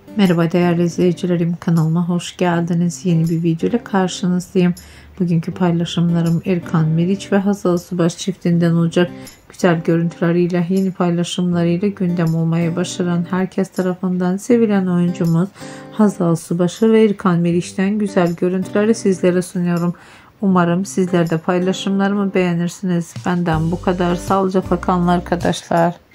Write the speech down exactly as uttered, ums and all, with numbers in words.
Merhaba değerli izleyicilerim, kanalıma hoş geldiniz. Yeni bir video ile karşınızdayım. Bugünkü paylaşımlarım Erkan Meriç ve Hazal Subaşı çiftinden olacak. Güzel görüntüleriyle, yeni paylaşımlarıyla gündem olmaya başaran, herkes tarafından sevilen oyuncumuz Hazal Subaşı ve Erkan Meriç'ten güzel görüntüleri sizlere sunuyorum. Umarım sizler de paylaşımlarımı beğenirsiniz. Benden bu kadar. Sağlıcakla kalın arkadaşlar.